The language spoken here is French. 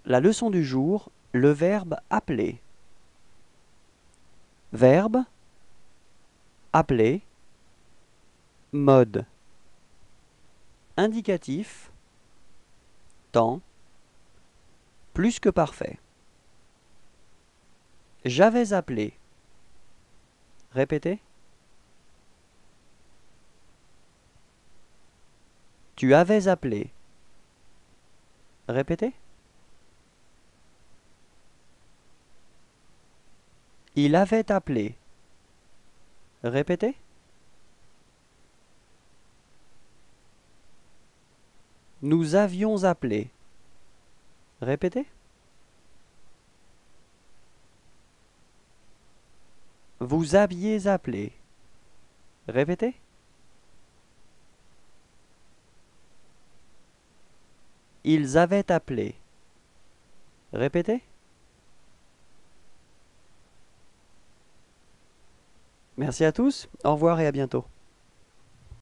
La leçon du jour, le verbe appeler. Verbe, appeler, mode. Indicatif, temps, plus que parfait. J'avais appelé. Répétez. Tu avais appelé. Répétez. Il avait appelé. Répétez. Nous avions appelé. Répétez. Vous aviez appelé. Répétez. Ils avaient appelé. Répétez. Merci à tous, au revoir et à bientôt.